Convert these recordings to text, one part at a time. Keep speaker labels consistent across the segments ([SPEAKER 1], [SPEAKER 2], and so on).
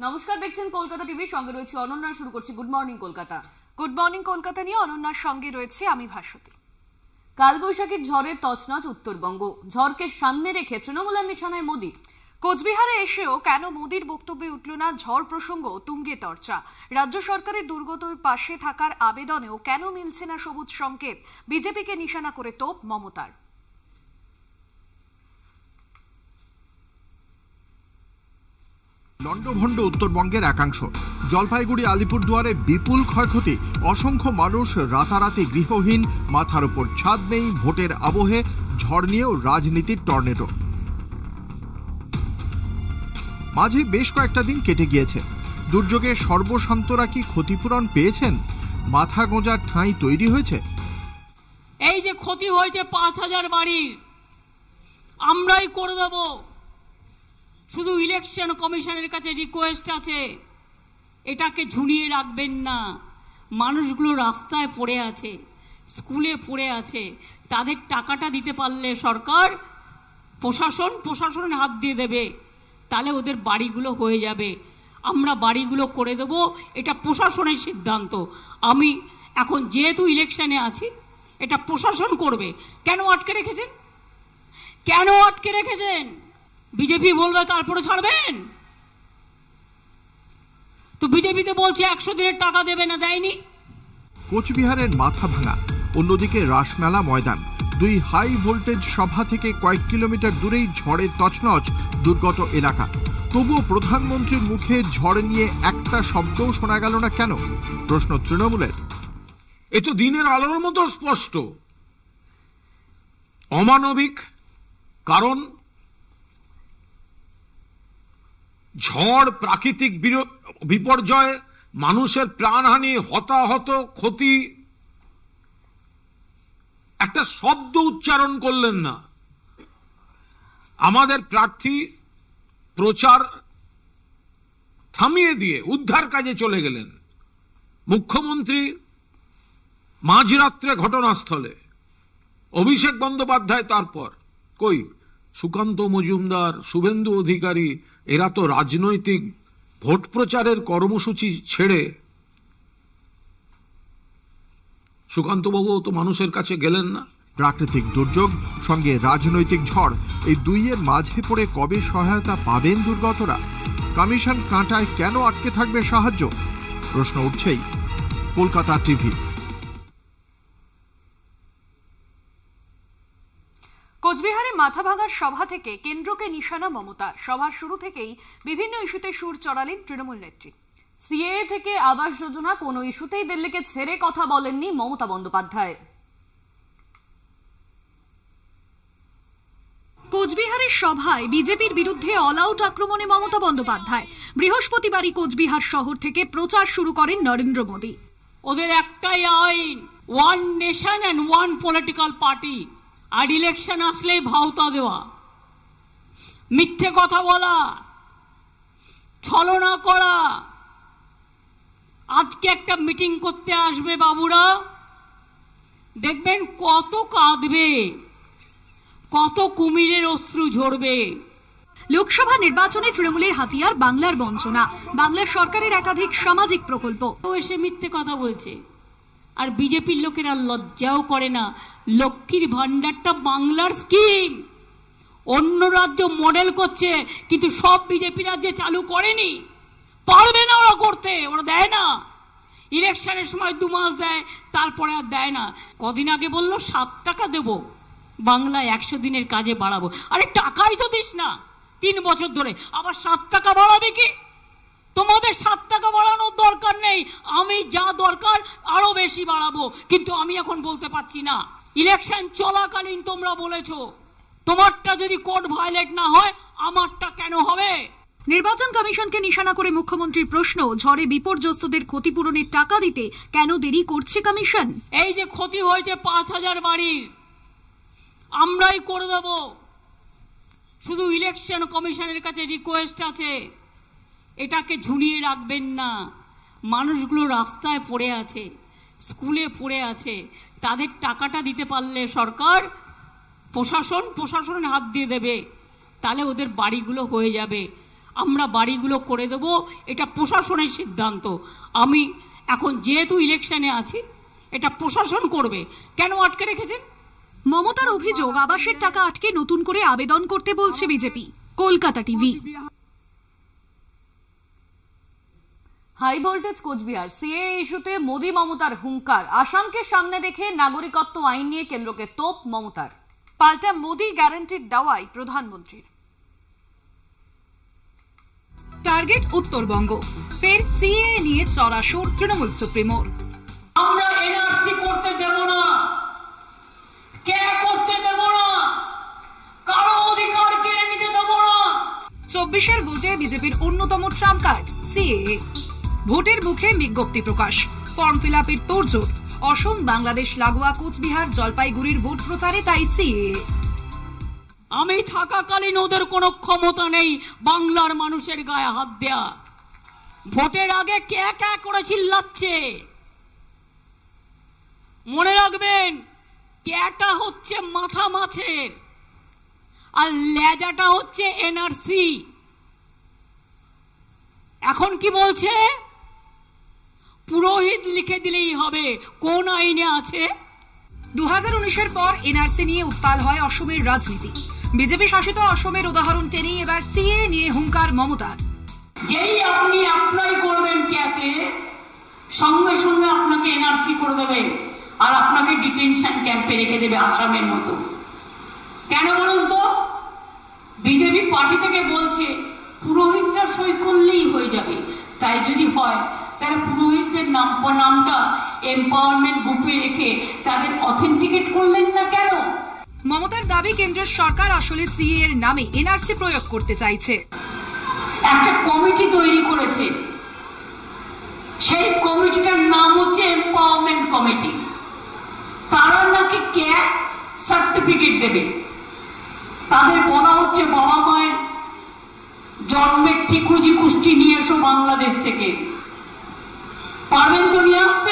[SPEAKER 1] নমস্কার, দেখছেন কলকাতা টিভি, সঙ্গে রয়েছে অনন্যা। শুরু করছি good morning Kolkata.
[SPEAKER 2] Good morning Kolkata নিয়ে অনন্যার সঙ্গে রয়েছে আমি ভাস্বতী।
[SPEAKER 1] কালবৈশাখীর ঝড়ের তছনছ উত্তরবঙ্গ, ঝড়কে সামনে রেখে তৃণমূলের নিশানায় মোদী।
[SPEAKER 2] কোচবিহারে এসেও কেন মোদীর বক্তব্যে উঠল না ঝড় প্রসঙ্গ তুঙ্গে চর্চা। রাজ্য সরকারের দুর্গতর পাশে থাকার আবেদনেও কেন মিলছে না সবুজ সংকেত, বিজেপিকে নিশানা করে তোপ মমতার।
[SPEAKER 3] লন্ডভন্ড উত্তরবঙ্গের একাংশ, জলপাইগুড়ি আলিপুরদুয়ারে বিপুল ক্ষয়ক্ষতি, অসংখ্য মানুষ রাতারাতি গৃহহীন, মাথার উপর ছাদ নেই, ভোটের আবহে ঝড় নিয়েও রাজনীতির টর্নেডো। মাঝে বেশ কয়েকটা দিন কেটে গিয়েছে, দুর্যোগে সর্বশান্তরা কি ক্ষতিপূরণ পেয়েছেন? মাথা গোঁজার ঠাঁই তৈরি হয়েছে?
[SPEAKER 4] এই যে ক্ষতি হয়েছে ৫,০০০ বাড়ির, আমরাই করে দেব। শুধু ইলেকশন কমিশনের কাছে রিকোয়েস্ট আছে, এটাকে ঝুলিয়ে রাখবেন না। মানুষগুলো রাস্তায় পড়ে আছে, স্কুলে পড়ে আছে, তাদের টাকাটা দিতে পারলে সরকার প্রশাসনের হাত দিয়ে দেবে, তাহলে ওদের বাড়িগুলো হয়ে যাবে। আমরা বাড়িগুলো করে দেব, এটা প্রশাসনের সিদ্ধান্ত। আমি এখন যেহেতু ইলেকশনে আছি, এটা প্রশাসন করবে। কেন আটকে রেখেছেন? কেন আটকে রেখেছেন? বিজেপি বলবে তারপরে ছাড়বেন? তো বিজেপিতে বলছে ১০০ দিনের টাকা দেবে না, দেয়নি।
[SPEAKER 3] কোচবিহারের মাথা ভাঙা, অন্যদিকে রাসমেলা ময়দান, দুই হাই ভোল্টেজ সভা থেকে কয়েক কিলোমিটার দূরেই ঝড়ে তছনছ দুর্গত এলাকা। তবুও প্রধানমন্ত্রীর মুখে ঝড় নিয়ে একটা শব্দও শোনা গেল না কেন? প্রশ্ন তৃণমূলের।
[SPEAKER 5] এ তো দিনের আলোর মতো স্পষ্ট। অমানবিক, কারণ ঝড়, প্রাকৃতিক বিপর্যয়, মানুষের প্রাণহানি, হতাহত, ক্ষতি, একটা শব্দ উচ্চারণ করলেন না। আমাদের প্রার্থী প্রচার থামিয়ে দিয়ে উদ্ধার কাজে চলে গেলেন। মুখ্যমন্ত্রী মাঝরাত্রে ঘটনাস্থলে, অভিষেক বন্দ্যোপাধ্যায় তারপর। কই সুকান্ত মজুমদার, শুভেন্দু অধিকারী, এরা তো রাজনৈতিক ভোট প্রচারের কর্মসূচি ছেড়ে, সুকান্তবাবু তো মানুষের কাছে গেলেন না।
[SPEAKER 3] প্রাকৃতিক দুর্যোগ সঙ্গে রাজনৈতিক ঝড়, এই দুইয়ের মাঝে পড়ে কবে সহায়তা পাবেন দুর্গতরা? কমিশন কাঁটায় কেন আটকে থাকবে সাহায্য? প্রশ্ন উঠছেই। কলকাতা টিভি।
[SPEAKER 2] কোচবিহারে মাথা ভাঙার সভা থেকে কেন্দ্রকে নিশানা মমতার। সভার শুরু থেকেই বিভিন্ন ইস্যুতে সুর চড়ালেন তৃণমূল নেত্রী।
[SPEAKER 1] সিএএ থেকে আবাস যোজনা, কোনো ইস্যুতেই দিল্লিকে ছেড়ে কথা বলেননি মমতা বন্দ্যোপাধ্যায়।
[SPEAKER 2] কোচবিহারের সভায় বিজেপির বিরুদ্ধে অল আউট আক্রমণে মমতা বন্দ্যোপাধ্যায়। বৃহস্পতিবারই কোচবিহার শহর থেকে প্রচার শুরু করেন নরেন্দ্র মোদী।
[SPEAKER 4] ওদের একটাই আইন, one nation and one political party. আর ইলেকশন আসলেই ভাওতা দেওয়া, মিথ্যে কথা বলা, ছলনা করা। আজকে একটা মিটিং করতে আসবে বাবুরা, দেখবেন কত কাঁদবে, কত কুমিরের অশ্রু ঝরবে।
[SPEAKER 2] লোকসভা নির্বাচনে তৃণমূলের হাতিয়ার বাংলার বঞ্চনা, বাংলার সরকারের একাধিক সামাজিক প্রকল্প।
[SPEAKER 4] এসে মিথ্যে কথা বলছে, আর বিজেপির লোকেরা লজ্জাও করে না। লক্ষ্মীর ভান্ডারটা বাংলার স্কিম, অন্য রাজ্য মডেল করছে, কিন্তু সব বিজেপি রাজ্যে চালু করেনি। পারবে না ওরা করতে, ওরা দেয় না। ইলেকশনের সময় 2 মাস দেয়, তারপরে আর দেয় না। কদিন আগে বললো 7 টাকা দেব, বাংলা 100 দিনের কাজে বাড়াবো। আরে টাকাই তো দিস না 3 বছর ধরে, আবার 7 টাকা বাড়াবে কি? তোমাদের 7 টাকা বাড়ানোর দরকার নেই, আমি যা দরকার আরো বেশি বাড়াবো, কিন্তু আমি এখন বলতে পারছি না। ইলেকশন চলাকালীন তোমরা বলেছো তোমারটা যদি কোড ভায়োলেট না হয়, আমারটা কেন হবে?
[SPEAKER 2] নির্বাচন কমিশনকে নিশানা করে মুখ্যমন্ত্রীর প্রশ্ন, ঝড়ে বিপর্যস্তদের ক্ষতিপূরণের টাকা দিতে কেন দেরি করছে কমিশন?
[SPEAKER 4] এই যে ক্ষতি হয়েছে ৫,০০০ বাড়ির, আমরাই করে দেব। শুধু ইলেকশন কমিশনের কাছে রিকোয়েস্ট আছে, এটাকে ঝুলিয়ে রাখবেন না। মানুষগুলো রাস্তায় পড়ে আছে, স্কুলে পড়ে আছে, তাদের টাকাটা দিতে পারলে সরকার প্রশাসনের হাত দিয়ে দেবে, তাহলে ওদের বাড়িগুলো হয়ে যাবে। আমরা বাড়িগুলো করে দেব, এটা প্রশাসনের সিদ্ধান্ত। আমি এখন যেহেতু ইলেকশনে আছি, এটা প্রশাসন করবে। কেন আটকে রেখেছেন?
[SPEAKER 2] মমতার অভিযোগ আবাসের টাকা আটকে নতুন করে আবেদন করতে বলছে BJP. Kolkata TV.
[SPEAKER 1] High voltage Coochbehar, CAA ইস্যুতে মোদী মমতার হুঙ্কার। আসামকে সামনে রেখে নাগরিকত্ব আইন নিয়ে কেন্দ্রকে তোপ মমতার।
[SPEAKER 2] পাল্টা মোদী গ্যারান্টির দাওয়াই প্রধানমন্ত্রীর। টার্গেট উত্তরবঙ্গ, ফের সিএএ নিয়ে চড়াসুর তৃণমূল সুপ্রিমোর।
[SPEAKER 4] আমরা এনআরসি করতে দেব না, কে করতে দেব না, কারো অধিকার কেড়ে নিতে দেব না।
[SPEAKER 2] 24-এর ভোটে বিজেপির অন্যতম ট্রাম্প কার্ড সিএএ। ভোটের মুখে বিজ্ঞপ্তি প্রকাশ, ফর্ম ফিল আপের তোড়জোড়। অসম বাংলাদেশ লাগোয়া কোচবিহার জলপাইগুড়ির ভোট প্রচারে তাই সিএএ।
[SPEAKER 4] আমি থাকাকালীন ওদের কোনো ক্ষমতা নেই বাংলার মানুষের গায়ে হাত দেয়া। ভোটের আগে কে কে করে চিল্লাচ্ছে, মনে রাখবেন ক্যাটা হচ্ছে মাথা মাছের আর লেজাটা হচ্ছে এনআরসি। এখন কি বলছে? পুরোহিত লিখে দিলেই হবে। কোন আইনে আছে?
[SPEAKER 2] 2019-এর পর এনআরসি নিয়ে উত্তাল হয় অসমের রাজনীতি। বিজেপি শাসিত অসমের উদাহরণ টেনেই এবার সিএএ নিয়ে হুঙ্কার মমতার।
[SPEAKER 4] যেই আপনি অ্যাপ্লাই করবেন ক্যাতে, সঙ্গে সঙ্গে আপনাকে এনআরসি করে দেবে আর আপনাকে ডিটেনশন ক্যাম্পে রেখে দেবে আসামের মতো। কেন বলুন তো? বিজেপি পার্টি থেকে বলছে পুরোহিতরা সই করলেই হয়ে যাবে। তাই যদি হয় তারা পুরোহিতদের নামটা এম্পাওয়ারমেন্ট গ্রুপে রেখে তাদের অথেন্টিকেট করলেন না কেন?
[SPEAKER 2] মমতার দাবি কেন্দ্রের সরকার আসলে সিএএ এর নামে এনআরসি প্রয়োগ করতে চাইছে।
[SPEAKER 4] একটা কমিটি তৈরি করেছে, সেই কমিটিটার নাম হচ্ছে এম্পাওয়ারমেন্ট কমিটি। তারা নাকি ক্যাট সার্টিফিকেট দেবে। তাদের বলা হচ্ছে বাবা মায়ের জন্মের ঠিকুজি কুষ্টি নিয়ে এসো বাংলাদেশ থেকে। পারবেন তো নিয়ে আসতে?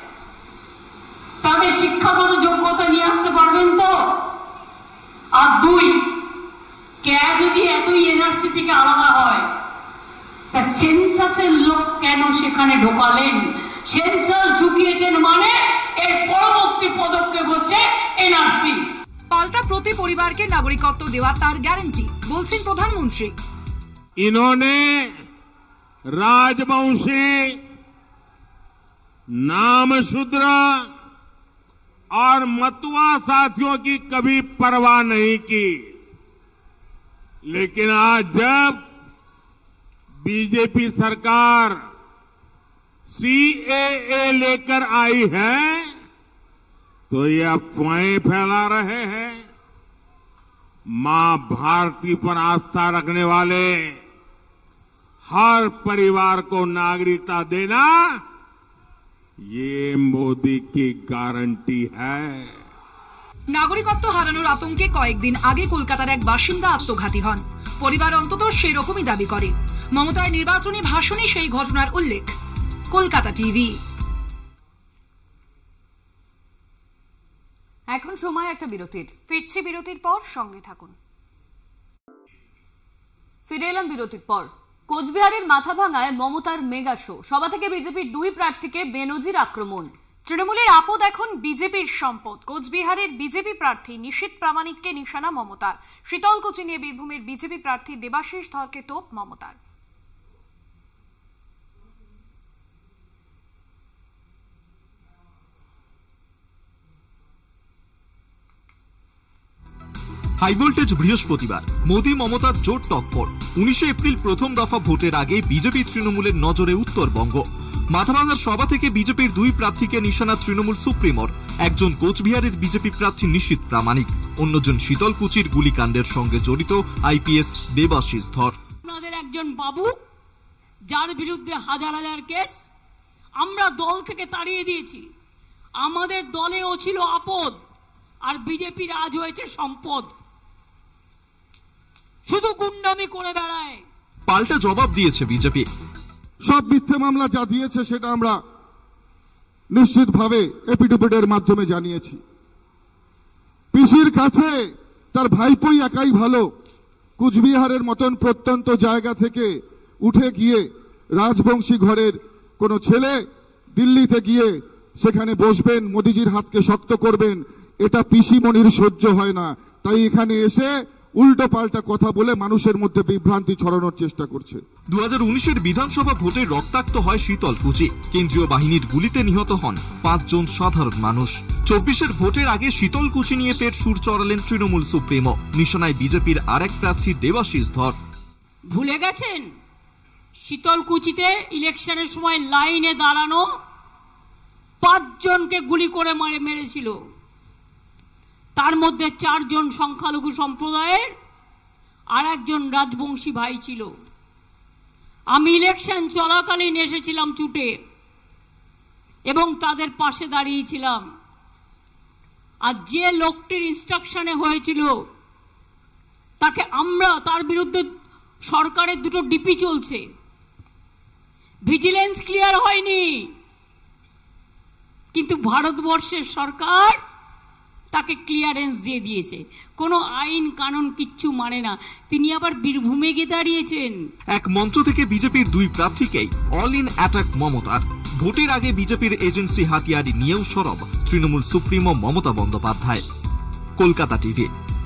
[SPEAKER 4] তাদের শিক্ষাগত যোগ্যতা নিয়ে আসতে পারবেন তো? আর 2, কে যদি এতই এনআরসি থেকে আলাদা হয়, তা সেন্সাসের লোক কেন সেখানে ঢোকালেন? সেন্সাস ঢুকিয়েছেন মানে এর পরবর্তী পদক্ষেপ হচ্ছে এনআরসি।
[SPEAKER 2] পাল্টা প্রতি পরিবারকে নাগরিকত্ব দেওয়া তার গ্যারান্টি, বলছেন প্রধানমন্ত্রী।
[SPEAKER 6] इन्होंने राजवंशी, नामशूद्र और मतुआ साथियों की कभी परवाह नहीं की, लेकिन आज जब बीजेपी सरकार सीएए लेकर आई है तो ये अफवाहें फैला रहे हैं। मां भारती पर आस्था रखने वाले हर परिवार को नागरिकता देना ये मोदी की गारंटी है।
[SPEAKER 2] নাগরিকত্ব হারানোর আতঙ্কে কয়েকদিন আগে কলকাতার এক বাসিন্দা আত্মঘাতী হন। পরিবার অন্তত সেরকমই দাবি করে। মমতার নির্বাচনী ভাষণে সেই ঘটনার উল্লেখ। কলকাতা টিভি।
[SPEAKER 1] এখন সময় একটা বিরতির।
[SPEAKER 2] ফিরছি বিরতির পর, সঙ্গে থাকুন।
[SPEAKER 1] ফিরে এলাম বিরতির পর। কোচবিহারের মাথাভাঙায় মমতার মেগা শো। সভা থেকে বিজেপির 2 প্রার্থীকে বেনজির আক্রমণ।
[SPEAKER 2] তৃণমূলের আপদ এখন বিজেপির সম্পদ। কোচবিহারের বিজেপি প্রার্থী নিশীথ প্রামাণিককে নিশানা মমতার। শীতলকুচি নিয়ে বীরভূমের বিজেপি প্রার্থী দেবাশিস ধরকে তোপ মমতার।
[SPEAKER 7] হাইভোল্টেজ বৃহস্পতিবার, মোদী মমতার জোর টক্কর। 19 এপ্রিল প্রথম দফা ভোটের আগে বিজেপি তৃণমূলের নজরে উত্তরবঙ্গ। মাথাভাঙার সভা থেকে বিজেপির 2 প্রার্থীকে নিশানা তৃণমূল সুপ্রিমোর। একজন কোচবিহারের বিজেপি প্রার্থী নিশীথ প্রামাণিক, অন্যজন শীতলকুচির গুলিকাণ্ডের সঙ্গে জড়িত আইপিএস দেবাশিস ধর।
[SPEAKER 4] আপনাদের একজন বাবু যার বিরুদ্ধে হাজার হাজার কেস, আমরা দল থেকে তাড়িয়ে দিয়েছি। আমাদের দলেও ছিল আপদ, আর বিজেপির আজ হয়েছে সম্পদ। শুধু গুন্ডামি করে বেড়ায়।
[SPEAKER 7] পাল্টা জবাব দিয়েছে বিজেপি।
[SPEAKER 8] সব মিথ্যে মামলা যা দিয়েছে সেটা আমরা নিশ্চিতভাবে এপিডেভিটের মাধ্যমে জানিয়েছি। পিসির কাছে তার ভাইপোই একাই ভালো, কুচবিহারের মতন প্রত্যন্ত জায়গা থেকে উঠে গিয়ে রাজবংশী ঘরের কোনো ছেলে দিল্লিতে গিয়ে সেখানে বসবেন, মোদিজির হাতকে শক্ত করবেন, এটা পিসিমণির সহ্য হয় না। তাই এখানে এসে উল্টো পাল্টা কথা বলে মানুষের মধ্যে বিভ্রান্তি ছড়ানোর চেষ্টা করছে।
[SPEAKER 7] 2019-এর বিধানসভা ভোটে রক্তাক্ত হয় শীতলকুচি। কেন্দ্রীয় বাহিনীর গুলিতে নিহত হন 5 জন সাধারণ মানুষ। 24-এর ভোটের আগে শীতলকুচি নিয়ে ফের সুর চড়ালেন তৃণমূল সুপ্রিমো। নিশানায় বিজেপির আরেক প্রার্থী দেবাশিস ধর।
[SPEAKER 4] ভুলে গেছেন শীতলকুচিতে ইলেকশনের সময় লাইনে দাঁড়ানো 5 জনকে গুলি করে মেরেছিল। তার মধ্যে 4 জন সংখ্যালঘু সম্প্রদায়ের আর একজন রাজবংশী ভাই ছিল। আমি ইলেকশন চলাকালীন এসেছিলাম ছুটে এবং তাদের পাশে দাঁড়িয়েছিলাম। আর যে লোকটির ইনস্ট্রাকশনে হয়েছিল তাকে তার বিরুদ্ধে সরকারের 2টো ডিপি চলছে, ভিজিলেন্স ক্লিয়ার হয়নি, কিন্তু ভারতবর্ষের সরকার তাকে ক্লিয়ারেন্স দিয়ে দিয়েছে। কোনো আইন কানুন কিচ্ছু মানে না। তিনি আবার বীরভূমে গিয়ে দাঁড়িয়েছেন।
[SPEAKER 7] এক মঞ্চ থেকে বিজেপির 2 প্রার্থীকেই অল ইন অ্যাটাক মমতার। ভোটের আগে বিজেপির এজেন্সি হাতিয়ারি নিয়েও সরব তৃণমূল সুপ্রিমো মমতা বন্দ্যোপাধ্যায়। কলকাতা টিভি।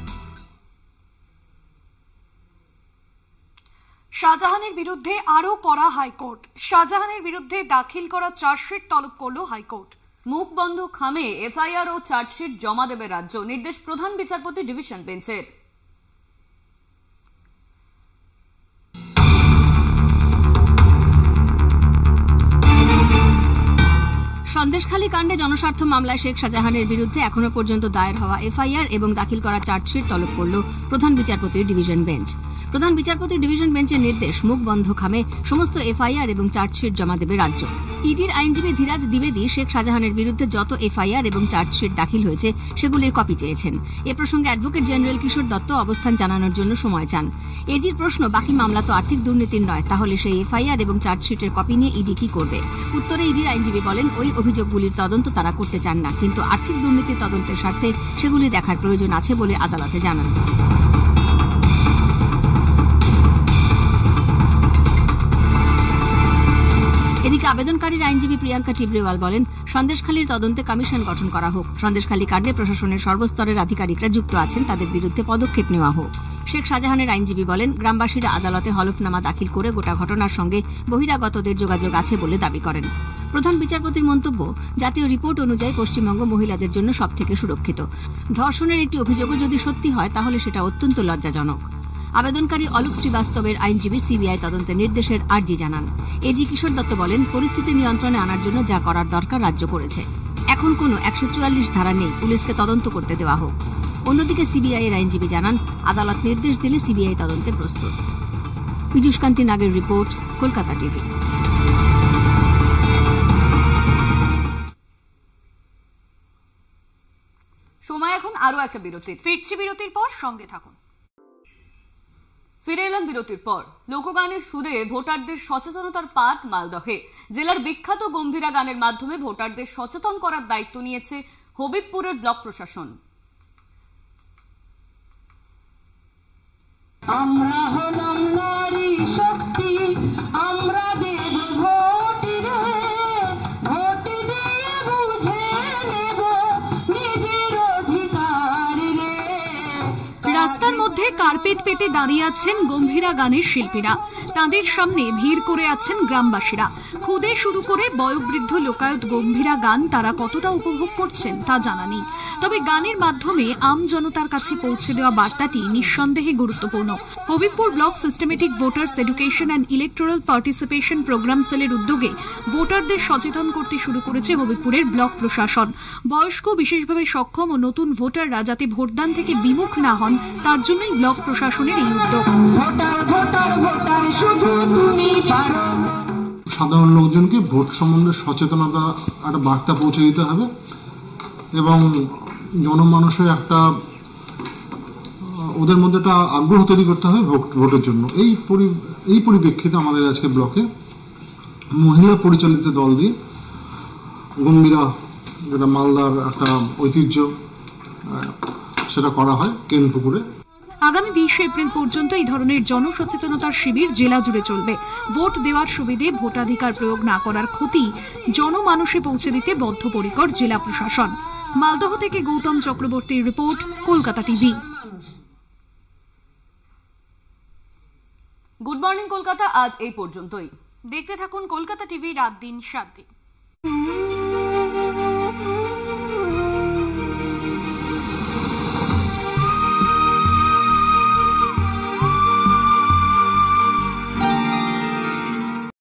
[SPEAKER 2] শাহজাহানের বিরুদ্ধে আরও কড়া হাইকোর্ট। শাহজাহানের বিরুদ্ধে দাখিল করা চার্জশিট তলব করল হাইকোর্ট।
[SPEAKER 1] মুখ বন্ধ খামে এফআইআর ও চার্জশিট জমা দেবে রাজ্য, নির্দেশ প্রধান বিচারপতি ডিভিশন বেঞ্চের। সন্দেশখালী কাণ্ডে জনস্বার্থ মামলায় শেখ শাহজাহানের বিরুদ্ধে এখনো পর্যন্ত দায়ের হওয়া এফআইআর এবং দাখিল করা চার্জশিট তলব করল প্রধান বিচারপতির ডিভিশন বেঞ্চ। প্রধান বিচারপতির ডিভিশন বেঞ্চের নির্দেশ, মুখ বন্ধ খামে সমস্ত এফআইআর এবং চার্জশিট জমা দেবে রাজ্য। ইডির আইনজীবী ধীরাজ দ্বিবেদী শেখ শাহজাহানের বিরুদ্ধে যত এফআইআর এবং চার্জশিট দাখিল হয়েছে সেগুলির কপি চেয়েছেন। এ প্রসঙ্গে অ্যাডভোকেট জেনারেল কিশোর দত্ত অবস্থান জানানোর জন্য সময় চান। এজির প্রশ্ন, বাকি মামলা তো আর্থিক দুর্নীতির নয়, তাহলে সেই এফআইআর এবং চার্জশিটের কপি নিয়ে ইডি কি করবে? উত্তরে ইডির আইনজীবী বলেন, ওই অভিযোগগুলির তদন্ত তারা করতে চান না, কিন্তু আর্থিক দুর্নীতির তদন্তের স্বার্থে সেগুলি দেখার প্রয়োজন আছে বলে আদালতে জানান। এদিকে আবেদনকারীর আইনজীবী প্রিয়াঙ্কা টিবরেওয়াল বলেন, সন্দেশখালীর তদন্তে কমিশন গঠন করা হোক, সন্দেশখালী কাণ্ডে প্রশাসনের সর্বস্তরের আধিকারিকরা যুক্ত আছেন, তাদের বিরুদ্ধে পদক্ষেপ নেওয়া হোক। শেখ শাহজাহানের আইনজীবী বলেন, গ্রামবাসীরা আদালতে হলফনামা দাখিল করে গোটা ঘটনার সঙ্গে বহিরাগতদের যোগাযোগ আছে বলে দাবি করেন। প্রধান বিচারপতির মন্তব্য, জাতীয় রিপোর্ট অনুযায়ী পশ্চিমবঙ্গ মহিলাদের জন্য সবথেকে সুরক্ষিত। ধর্ষণের একটি অভিযোগও যদি সত্যি হয় তাহলে সেটা অত্যন্ত লজ্জাজনক। আবেদনকারী অলোক শ্রীবাস্তবের আইনজীবী সিবিআই তদন্তের নির্দেশের আর্জি জানান। এজি কিশোর দত্ত বলেন, পরিস্থিতি নিয়ন্ত্রণে আনার জন্য যা করার দরকার রাজ্য করেছে। এখন কোনো 144 ধারা নেই, পুলিশকে তদন্ত করতে দেওয়া হোক। অন্যদিকে সিবিআই এর আইনজীবী জানান, আদালত নির্দেশ দিলে সিবিআই তদন্তে প্রস্তুত। পীযূষ কান্তি নাগের রিপোর্ট, কলকাতা টিভি। সময় এখন আরো একটা বিরতির।
[SPEAKER 2] ফিরছি বিরতির পর, সঙ্গে থাকুন।
[SPEAKER 1] ফিরে এলাম বিরতির পর। লোকগানের সুরে ভোটারদের সচেতনতার পাঠ মালদহে। জেলার বিখ্যাত গম্ভীরা গানের মাধ্যমে ভোটারদের সচেতন করার দায়িত্ব নিয়েছে হবিবপুরের ব্লক প্রশাসন।
[SPEAKER 9] আমরা হলাম নারী শক্তি, আমরা দেব ভোট রে, ভোট দিয়ে বুঝে নেব নিজের অধিকার রে।
[SPEAKER 2] রাস্তার মধ্যে কার্পেট পেতে দাঁড়িয়ে আছেন গম্ভীরা গানের শিল্পীরা, তাদের সামনে ভিড় করে আছেন গ্রামবাসীরা। খুদে শুরু করে বয়োবৃদ্ধ লোকায়ত গম্ভীরা গান তারা কতটা উপভোগ করছেন তা জানা নেই, তবে গানের মাধ্যমে আম জনতার কাছে পৌঁছে দেওয়া বার্তাটি নিঃসন্দেহে গুরুত্বপূর্ণ। Habibpur block systematic voters education and electoral participation programme সেলের উদ্যোগে ভোটারদের সচেতন করতে শুরু করেছে হবিবপুরের ব্লক প্রশাসন। বয়স্ক, বিশেষভাবে সক্ষম ও নতুন ভোটাররা যাতে ভোটদান থেকে বিমুখ না হন তার জন্যই ব্লক প্রশাসনের এই উদ্যোগ।
[SPEAKER 10] সাধারণ লোকজনকে ভোট সম্বন্ধে সচেতনতা একটা বার্তা পৌঁছে দিতে হবে এবং জনমানুষের একটা ওদের মধ্যে একটা আগ্রহ তৈরি করতে হবে ভোটের জন্য। এই পরিপ্রেক্ষিতে আমাদের আজকে ব্লকে মহিলা পরিচালিত দল দিয়ে গম্ভীরা, যেটা মালদার একটা ঐতিহ্য, সেটা করা হয় কেনপুকুরে।
[SPEAKER 2] আগামী 20 এপ্রিল পর্যন্ত এই ধরনের জনসচেতনতার শিবির জেলা জুড়ে চলবে। ভোট দেওয়ার সুবিধে ভোটাধিকার প্রয়োগ না করার ক্ষতি জনমানসে পৌঁছে দিতে বদ্ধপরিকর জেলা প্রশাসন। মালদহ থেকে গৌতম চক্রবর্তীর report, Kolkata TV.
[SPEAKER 1] Good morning Kolkata আজ এই পর্যন্তই।
[SPEAKER 2] দেখতে থাকুন কলকাতা টিভি, রাত দিন 7 দিন।